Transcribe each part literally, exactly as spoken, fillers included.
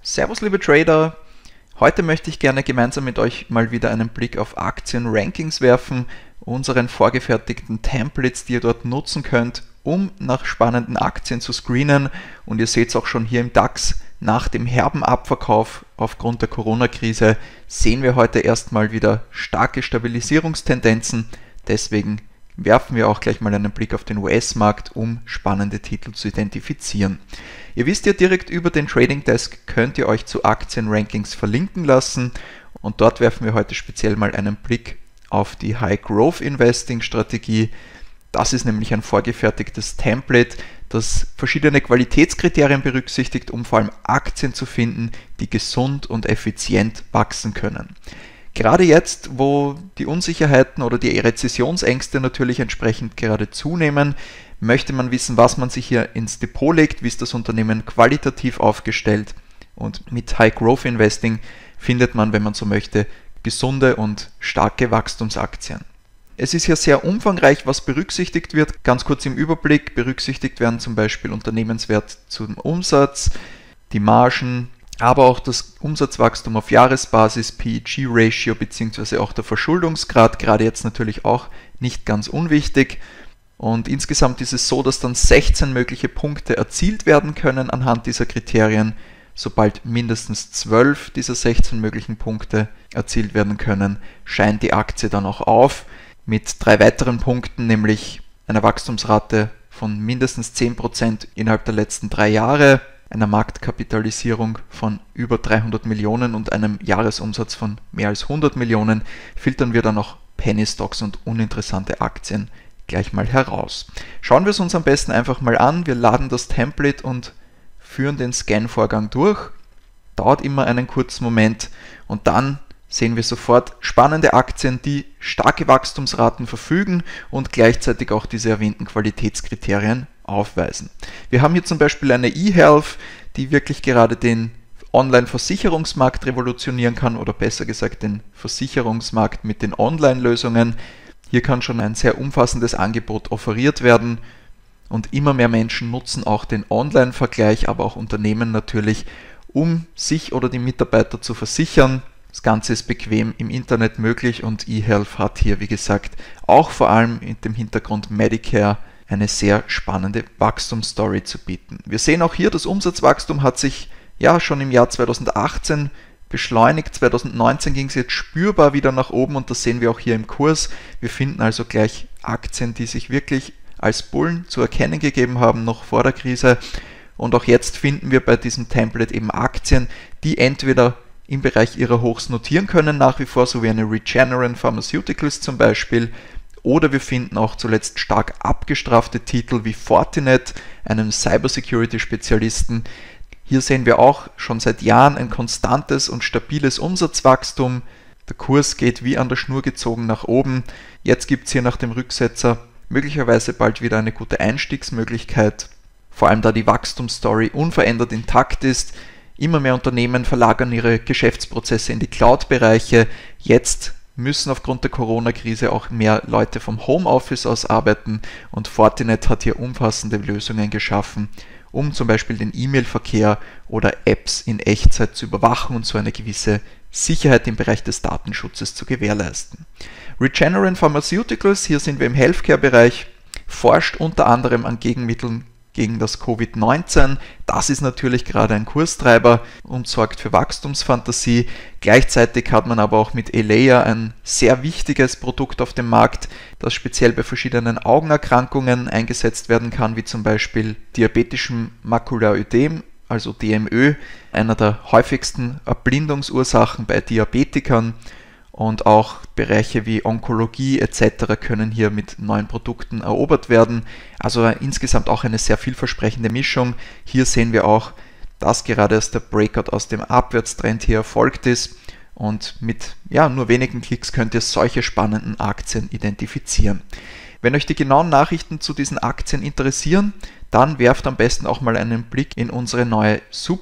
Servus liebe Trader, heute möchte ich gerne gemeinsam mit euch mal wieder einen Blick auf Aktien-Rankings werfen, unseren vorgefertigten Templates, die ihr dort nutzen könnt, um nach spannenden Aktien zu screenen. Und ihr seht es auch schon hier im DAX, nach dem herben Abverkauf aufgrund der Corona-Krise sehen wir heute erstmal wieder starke Stabilisierungstendenzen. Deswegen werfen wir auch gleich mal einen Blick auf den U S-Markt, um spannende Titel zu identifizieren. Ihr wisst ja, direkt über den Trading Desk könnt ihr euch zu Aktien-Rankings verlinken lassen und dort werfen wir heute speziell mal einen Blick auf die High Growth Investing Strategie. Das ist nämlich ein vorgefertigtes Template, das verschiedene Qualitätskriterien berücksichtigt, um vor allem Aktien zu finden, die gesund und effizient wachsen können. Gerade jetzt, wo die Unsicherheiten oder die Rezessionsängste natürlich entsprechend gerade zunehmen, möchte man wissen, was man sich hier ins Depot legt, wie ist das Unternehmen qualitativ aufgestellt, und mit High Growth Investing findet man, wenn man so möchte, gesunde und starke Wachstumsaktien. Es ist hier sehr umfangreich, was berücksichtigt wird. Ganz kurz im Überblick: berücksichtigt werden zum Beispiel Unternehmenswert zum Umsatz, die Margen, aber auch das Umsatzwachstum auf Jahresbasis, P E G-Ratio bzw. auch der Verschuldungsgrad, gerade jetzt natürlich auch nicht ganz unwichtig. Und insgesamt ist es so, dass dann sechzehn mögliche Punkte erzielt werden können anhand dieser Kriterien. Sobald mindestens zwölf dieser sechzehn möglichen Punkte erzielt werden können, scheint die Aktie dann auch auf. Mit drei weiteren Punkten, nämlich einer Wachstumsrate von mindestens zehn Prozent innerhalb der letzten drei Jahre, einer Marktkapitalisierung von über dreihundert Millionen und einem Jahresumsatz von mehr als hundert Millionen, filtern wir dann noch Penny Stocks und uninteressante Aktien gleich mal heraus. Schauen wir es uns am besten einfach mal an. Wir laden das Template und führen den Scan-Vorgang durch. Dauert immer einen kurzen Moment und dann sehen wir sofort spannende Aktien, die starke Wachstumsraten verfügen und gleichzeitig auch diese erwähnten Qualitätskriterien aufweisen. Wir haben hier zum Beispiel eine eHealth, die wirklich gerade den Online-Versicherungsmarkt revolutionieren kann, oder besser gesagt den Versicherungsmarkt mit den Online-Lösungen. Hier kann schon ein sehr umfassendes Angebot offeriert werden und immer mehr Menschen nutzen auch den Online-Vergleich, aber auch Unternehmen natürlich, um sich oder die Mitarbeiter zu versichern. Das Ganze ist bequem im Internet möglich und eHealth hat hier, wie gesagt, auch vor allem mit dem Hintergrund Medicare eine sehr spannende Wachstumsstory zu bieten. Wir sehen auch hier, das Umsatzwachstum hat sich ja schon im Jahr zweitausendachtzehn beschleunigt. zweitausendneunzehn ging es jetzt spürbar wieder nach oben und das sehen wir auch hier im Kurs. Wir finden also gleich Aktien, die sich wirklich als Bullen zu erkennen gegeben haben, noch vor der Krise. Und auch jetzt finden wir bei diesem Template eben Aktien, die entweder im Bereich ihrer Hochs notieren können nach wie vor, so wie eine Regeneron Pharmaceuticals zum Beispiel, oder wir finden auch zuletzt stark abgestrafte Titel wie Fortinet, einem Cybersecurity-Spezialisten. Hier sehen wir auch schon seit Jahren ein konstantes und stabiles Umsatzwachstum. Der Kurs geht wie an der Schnur gezogen nach oben. Jetzt gibt es hier nach dem Rücksetzer möglicherweise bald wieder eine gute Einstiegsmöglichkeit, vor allem da die Wachstumsstory unverändert intakt ist. Immer mehr Unternehmen verlagern ihre Geschäftsprozesse in die Cloud-Bereiche. Jetzt müssen aufgrund der Corona-Krise auch mehr Leute vom Homeoffice aus arbeiten und Fortinet hat hier umfassende Lösungen geschaffen, um zum Beispiel den E-Mail-Verkehr oder Apps in Echtzeit zu überwachen und so eine gewisse Sicherheit im Bereich des Datenschutzes zu gewährleisten. Regeneron Pharmaceuticals, hier sind wir im Healthcare-Bereich, forscht unter anderem an Gegenmitteln gegen das Covid neunzehn. Das ist natürlich gerade ein Kurstreiber und sorgt für Wachstumsfantasie. Gleichzeitig hat man aber auch mit Eylea ein sehr wichtiges Produkt auf dem Markt, das speziell bei verschiedenen Augenerkrankungen eingesetzt werden kann, wie zum Beispiel diabetischem Makularödem, also D M Ö, einer der häufigsten Erblindungsursachen bei Diabetikern. Und auch Bereiche wie Onkologie et cetera können hier mit neuen Produkten erobert werden. Also insgesamt auch eine sehr vielversprechende Mischung. Hier sehen wir auch, dass gerade erst der Breakout aus dem Abwärtstrend hier erfolgt ist. Und mit ja, nur wenigen Klicks könnt ihr solche spannenden Aktien identifizieren. Wenn euch die genauen Nachrichten zu diesen Aktien interessieren, dann werft am besten auch mal einen Blick in unsere neue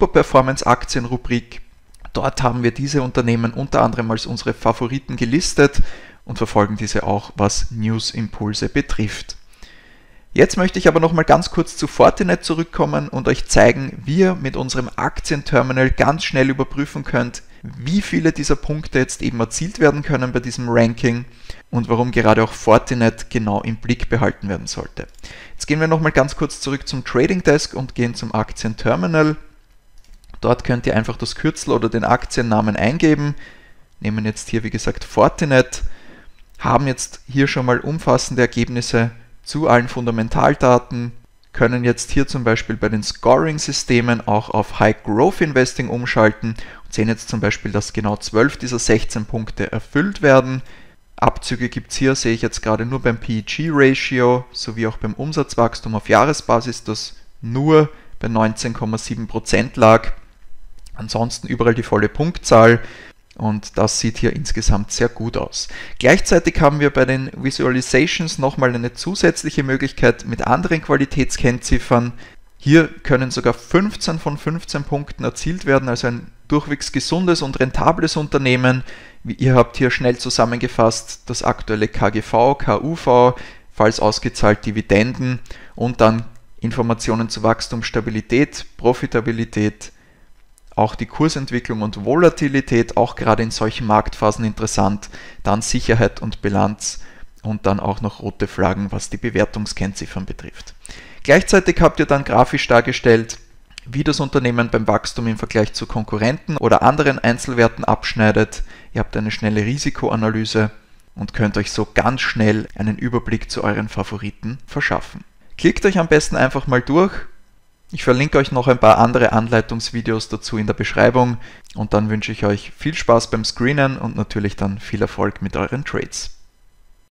Super-Performance-Aktien-Rubrik. Dort haben wir diese Unternehmen unter anderem als unsere Favoriten gelistet und verfolgen diese auch, was News-Impulse betrifft. Jetzt möchte ich aber noch mal ganz kurz zu Fortinet zurückkommen und euch zeigen, wie ihr mit unserem Aktienterminal ganz schnell überprüfen könnt, wie viele dieser Punkte jetzt eben erzielt werden können bei diesem Ranking und warum gerade auch Fortinet genau im Blick behalten werden sollte. Jetzt gehen wir noch mal ganz kurz zurück zum Trading Desk und gehen zum Aktienterminal. Dort könnt ihr einfach das Kürzel oder den Aktiennamen eingeben, nehmen jetzt hier wie gesagt Fortinet, haben jetzt hier schon mal umfassende Ergebnisse zu allen Fundamentaldaten, können jetzt hier zum Beispiel bei den Scoring-Systemen auch auf High Growth Investing umschalten und sehen jetzt zum Beispiel, dass genau zwölf dieser sechzehn Punkte erfüllt werden. Abzüge gibt es hier, sehe ich jetzt gerade nur beim P E G-Ratio sowie auch beim Umsatzwachstum auf Jahresbasis, das nur bei neunzehn Komma sieben Prozent lag. Ansonsten überall die volle Punktzahl. Und das sieht hier insgesamt sehr gut aus. Gleichzeitig haben wir bei den Visualizations nochmal eine zusätzliche Möglichkeit mit anderen Qualitätskennziffern. Hier können sogar fünfzehn von fünfzehn Punkten erzielt werden, also ein durchwegs gesundes und rentables Unternehmen. Ihr habt hier schnell zusammengefasst das aktuelle K G V, K U V, falls ausgezahlt Dividenden und dann Informationen zu Wachstum, Stabilität, Profitabilität, auch die Kursentwicklung und Volatilität, auch gerade in solchen Marktphasen interessant, dann Sicherheit und Bilanz und dann auch noch rote Flaggen, was die Bewertungskennziffern betrifft. Gleichzeitig habt ihr dann grafisch dargestellt, wie das Unternehmen beim Wachstum im Vergleich zu Konkurrenten oder anderen Einzelwerten abschneidet. Ihr habt eine schnelle Risikoanalyse und könnt euch so ganz schnell einen Überblick zu euren Favoriten verschaffen. Klickt euch am besten einfach mal durch. Ich verlinke euch noch ein paar andere Anleitungsvideos dazu in der Beschreibung und dann wünsche ich euch viel Spaß beim Screenen und natürlich dann viel Erfolg mit euren Trades.